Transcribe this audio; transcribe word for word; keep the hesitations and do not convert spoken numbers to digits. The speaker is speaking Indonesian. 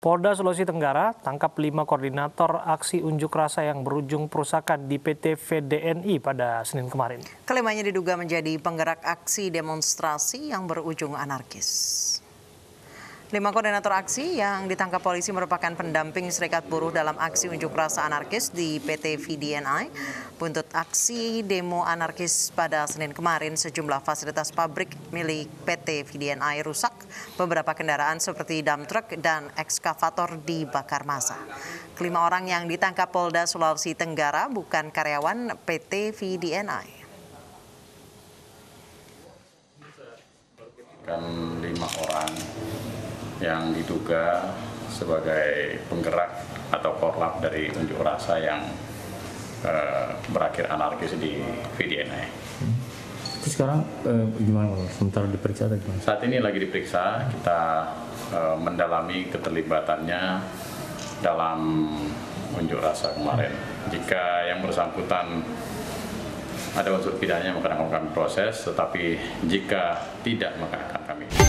Polda Sulawesi Tenggara tangkap lima koordinator aksi unjuk rasa yang berujung perusakan di P T V D N I pada Senin kemarin. Kelimanya diduga menjadi penggerak aksi demonstrasi yang berujung anarkis. Lima koordinator aksi yang ditangkap polisi merupakan pendamping serikat buruh dalam aksi unjuk rasa anarkis di P T V D N I. Buntut aksi demo anarkis pada Senin kemarin, sejumlah fasilitas pabrik milik P T V D N I rusak. Beberapa kendaraan seperti dump truck dan ekskavator dibakar massa. Kelima orang yang ditangkap Polda Sulawesi Tenggara bukan karyawan P T V D N I. Kan lima orang yang diduga sebagai penggerak atau korlap dari unjuk rasa yang uh, berakhir anarkis di V D N I. Terus sekarang uh, gimana? Sementara diperiksa atau gimana? Saat ini lagi diperiksa, kita uh, mendalami keterlibatannya dalam unjuk rasa kemarin. Jika yang bersangkutan ada unsur pidananya maka akan kami proses, tetapi jika tidak maka akan kami